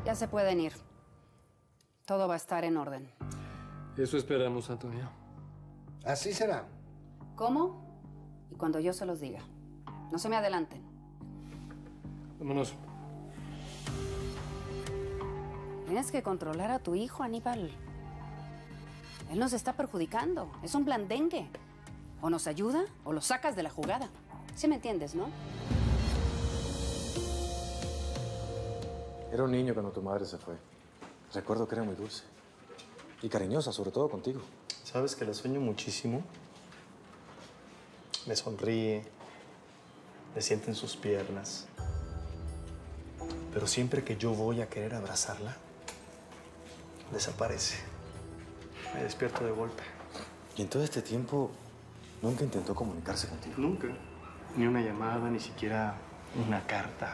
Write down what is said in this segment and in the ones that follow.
Ya se pueden ir. Todo va a estar en orden. Eso esperamos, Antonio. Así será. ¿Cómo? Y cuando yo se los diga. No se me adelanten. Vámonos. Tienes que controlar a tu hijo, Aníbal. Él nos está perjudicando. Es un blandengue. O nos ayuda o lo sacas de la jugada. ¿Sí me entiendes, no? Era un niño cuando tu madre se fue. Recuerdo que era muy dulce. Y cariñosa, sobre todo contigo. ¿Sabes que la sueño muchísimo? Me sonríe, me siente en sus piernas. Pero siempre que yo voy a querer abrazarla, desaparece. Me despierto de golpe. Y en todo este tiempo, nunca intentó comunicarse contigo. Nunca. Ni una llamada, ni siquiera una carta.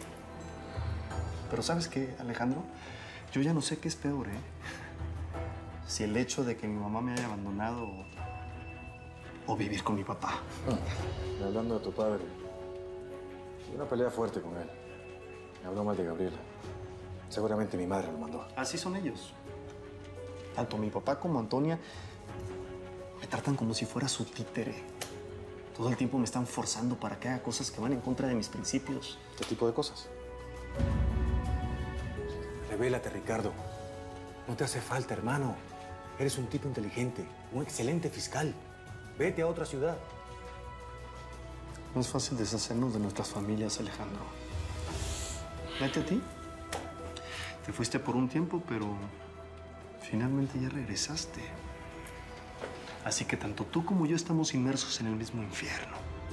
Pero ¿sabes qué, Alejandro? Yo ya no sé qué es peor, ¿eh? Si el hecho de que mi mamá me haya abandonado o vivir con mi papá. Y hablando de tu padre, tuve una pelea fuerte con él. Me habló mal de Gabriela. Seguramente mi madre lo mandó. Así son ellos. Tanto mi papá como Antonia me tratan como si fuera su títere. Todo el tiempo me están forzando para que haga cosas que van en contra de mis principios. ¿Qué tipo de cosas? Revélate, Ricardo. No te hace falta, hermano. Eres un tipo inteligente, un excelente fiscal. Vete a otra ciudad. No es fácil deshacernos de nuestras familias, Alejandro. Vete a ti. Te fuiste por un tiempo, pero finalmente ya regresaste. Así que tanto tú como yo estamos inmersos en el mismo infierno.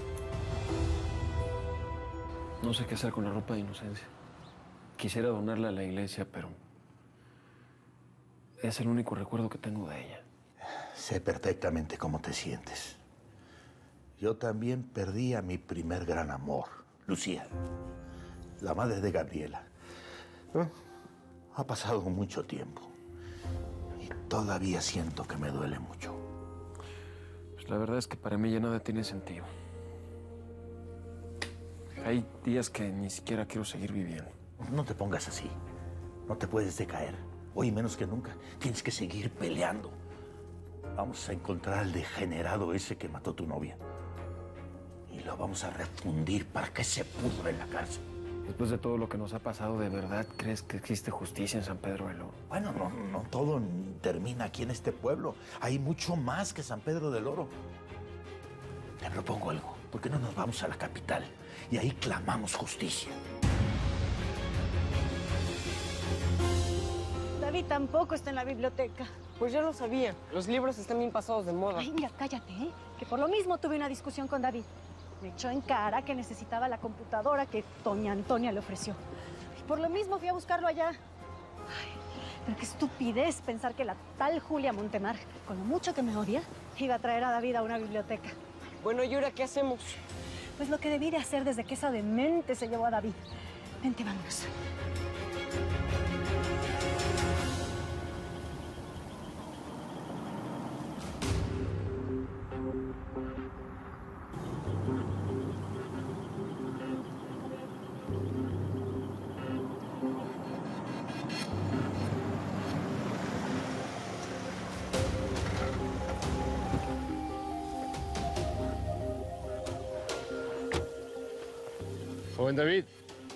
No sé qué hacer con la ropa de inocencia. Quisiera donarla a la iglesia, pero es el único recuerdo que tengo de ella. Sé perfectamente cómo te sientes. Yo también perdí a mi primer gran amor, Lucía, la madre de Gabriela. Pero ha pasado mucho tiempo y todavía siento que me duele mucho. Pues la verdad es que para mí ya nada tiene sentido. Hay días que ni siquiera quiero seguir viviendo. No te pongas así. No te puedes decaer. Hoy menos que nunca tienes que seguir peleando. Vamos a encontrar al degenerado ese que mató a tu novia. Y lo vamos a refundir para que se pudra en la cárcel. Después de todo lo que nos ha pasado, ¿de verdad crees que existe justicia en San Pedro del Oro? Bueno, no todo termina aquí en este pueblo. Hay mucho más que San Pedro del Oro. Te propongo algo. ¿Por qué no nos vamos a la capital? Y ahí clamamos justicia. David tampoco está en la biblioteca. Pues ya lo sabía. Los libros están bien pasados de moda. Ay, mira, cállate, ¿eh? Que por lo mismo tuve una discusión con David. Me echó en cara que necesitaba la computadora que doña Antonia le ofreció. Y por lo mismo fui a buscarlo allá. Ay, pero qué estupidez pensar que la tal Julia Montemar, con lo mucho que me odia, iba a traer a David a una biblioteca. Bueno, ¿y ahora qué hacemos? Pues lo que debí de hacer desde que esa demente se llevó a David. Vente, vámonos. Joven David,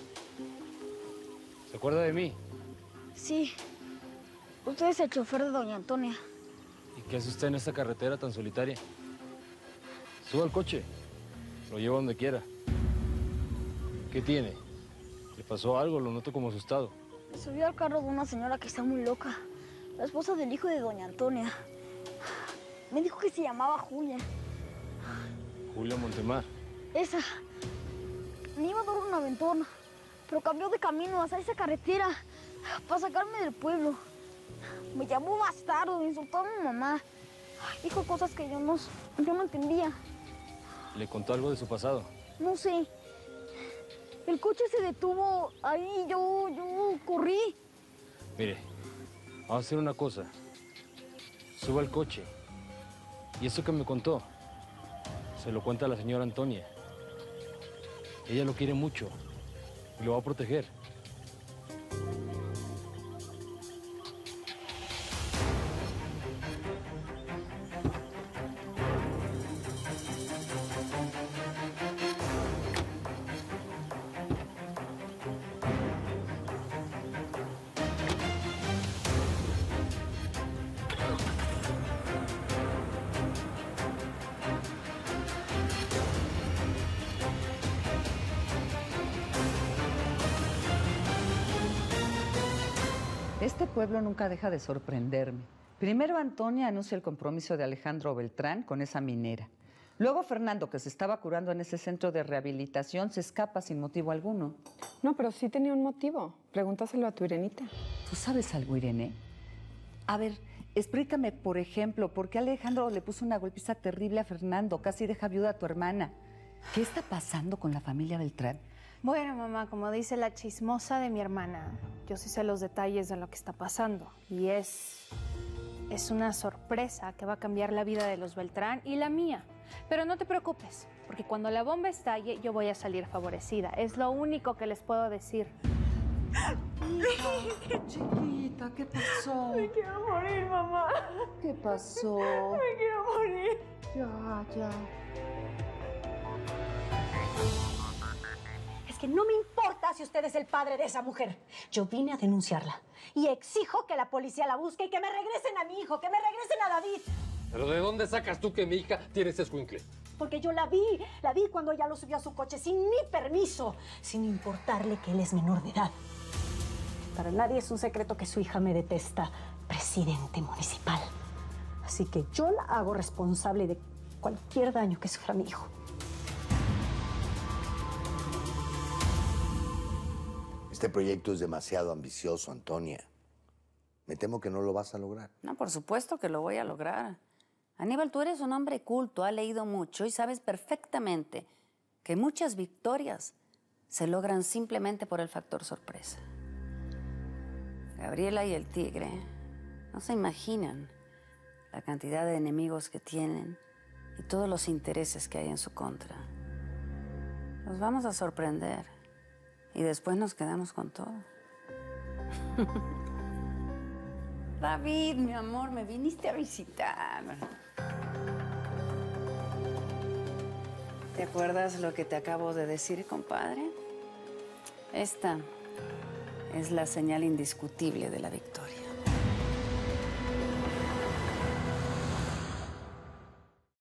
¿se acuerda de mí? Sí. Usted es el chofer de doña Antonia. ¿Y qué hace usted en esta carretera tan solitaria? Suba al coche, lo llevo donde quiera. ¿Qué tiene? ¿Le pasó algo? Lo noto como asustado. Subí al carro de una señora que está muy loca. La esposa del hijo de doña Antonia. Me dijo que se llamaba Julia. Julia Montemar. Esa. Me iba a dar un aventón, pero cambió de camino hacia esa carretera para sacarme del pueblo. Me llamó bastardo, me insultó a mi mamá. Dijo cosas que yo no entendía. ¿Le contó algo de su pasado? No sé. El coche se detuvo ahí y yo corrí. Mire, vamos a hacer una cosa. Suba al coche. Y eso que me contó, se lo cuenta a la señora Antonia. Ella lo quiere mucho y lo va a proteger. Este pueblo nunca deja de sorprenderme. Primero Antonia anuncia el compromiso de Alejandro Beltrán con esa minera. Luego Fernando, que se estaba curando en ese centro de rehabilitación, se escapa sin motivo alguno. No, pero sí tenía un motivo. Pregúntaselo a tu Irenita. ¿Tú sabes algo, Irene? A ver, explícame, por ejemplo, ¿por qué Alejandro le puso una golpiza terrible a Fernando? Casi deja viuda a tu hermana. ¿Qué está pasando con la familia Beltrán? Bueno, mamá, como dice la chismosa de mi hermana, yo sí sé los detalles de lo que está pasando. Y es una sorpresa que va a cambiar la vida de los Beltrán y la mía. Pero no te preocupes, porque cuando la bomba estalle, yo voy a salir favorecida. Es lo único que les puedo decir. Hija, chiquita, ¿qué pasó? Me quiero morir, mamá. ¿Qué pasó? Me quiero morir. Ya. Es que no me importa si usted es el padre de esa mujer. Yo vine a denunciarla y exijo que la policía la busque y que me regresen a mi hijo, que me regresen a David. ¿Pero de dónde sacas tú que mi hija tiene ese escuincle? Porque yo la vi cuando ella lo subió a su coche sin mi permiso, sin importarle que él es menor de edad. Para nadie es un secreto que su hija me detesta, presidente municipal. Así que yo la hago responsable de cualquier daño que sufra mi hijo. Este proyecto es demasiado ambicioso, Antonia. Me temo que no lo vas a lograr. No, por supuesto que lo voy a lograr. Aníbal, tú eres un hombre culto, has leído mucho y sabes perfectamente que muchas victorias se logran simplemente por el factor sorpresa. Gabriela y el tigre no se imaginan la cantidad de enemigos que tienen y todos los intereses que hay en su contra. Los vamos a sorprender y después nos quedamos con todo. David, mi amor, me viniste a visitar. ¿Te acuerdas lo que te acabo de decir, compadre? Esta es la señal indiscutible de la victoria.